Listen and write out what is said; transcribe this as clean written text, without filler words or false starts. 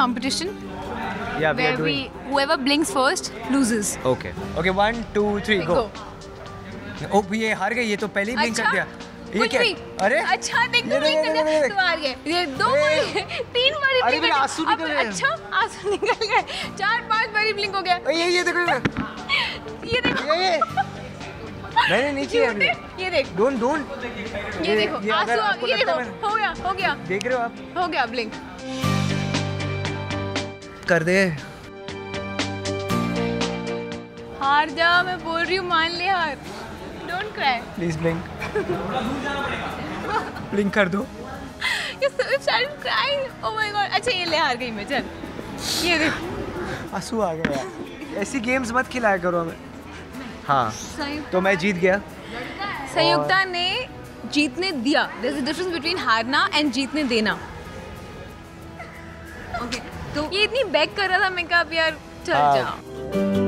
competition. Yeah, we are Where doing. whoever blinks first loses. Okay. Okay, 1, 2, 3, go. ओ ये हार गई, ये तो पहले ही ब्लिंक कर दिया। ये कुछ क्या? भी। अरे अच्छा देख ये तू blink कर दिया, देख। तू हार गया। ये 2 बारी 3 बारी अरे blink मेरे कर आंसू दिया। निकल अब गए। अच्छा आंसू निकल गए। 4-5 बारी blink हो गया। ये देखो ये देखो। ये मैंने नहीं किया अभी। ये देख। Don't ये देखो ये आंसू अगर आ आपको ये लगता देखो है मैंने- हो गया देख रहे हो आप? हो गया blink। कर दे। हार जा, मैं बोल रही हूँ मान ले हार। Don't cry. Please blink. Blink कर दो। You started crying. Oh my god. अच्छा ये ले हार गई मैं, चल। ये देख। आंसू आ गया यार। ऐसी गेम्स मत खिलाया करो हमें। हाँ तो मैं जीत गया। संयुक्ता ने जीतने दिया। There's a difference between हारना and जीतने देना। Okay. तो ये इतनी बैक कर रहा था, मैं कहा अब यार चल हाँ। जा।